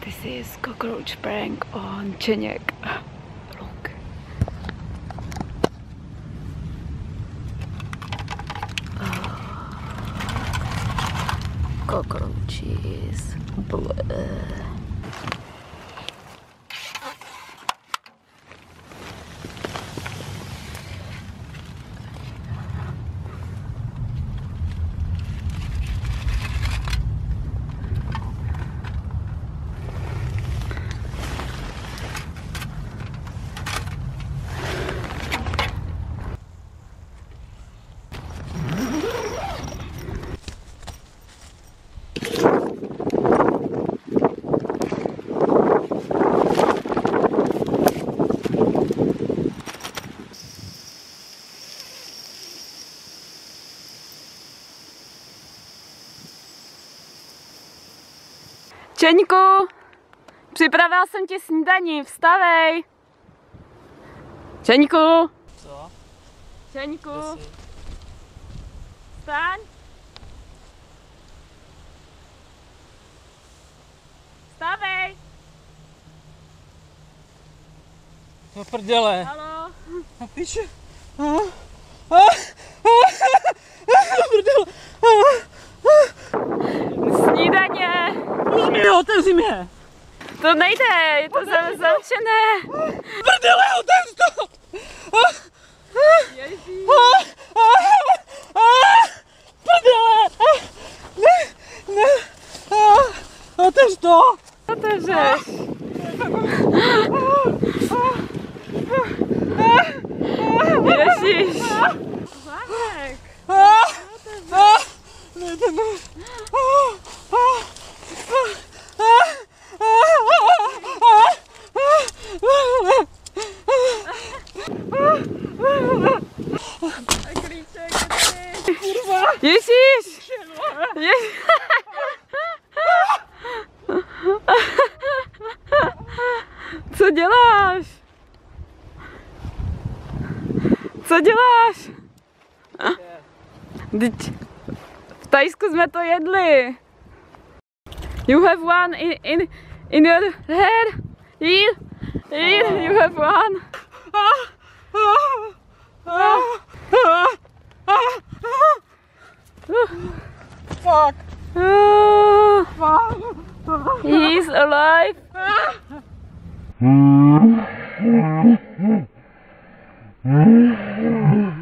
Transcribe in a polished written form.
This is cockroach prank on Čeněk. Look. Cockroaches. Bleh. Čeňku, připravila jsem ti snídani, vstavej. Čeňku. Co? Čeňku. Vstaň. Vstavej. No prdele. Haló. Na píče. Prdele. Snídaně. Otevři mě. To nejde, je to zavřené. Prdele, otevři to. Ježíš. Prdele. Ne. Otevř to. Otevřeš. Ježíš. Zámek. Ježíš! Co děláš? Co děláš? V Thajsku jsme to jedli. You have one in your head. Here, you have one. Fuck. He's alive. Fuck.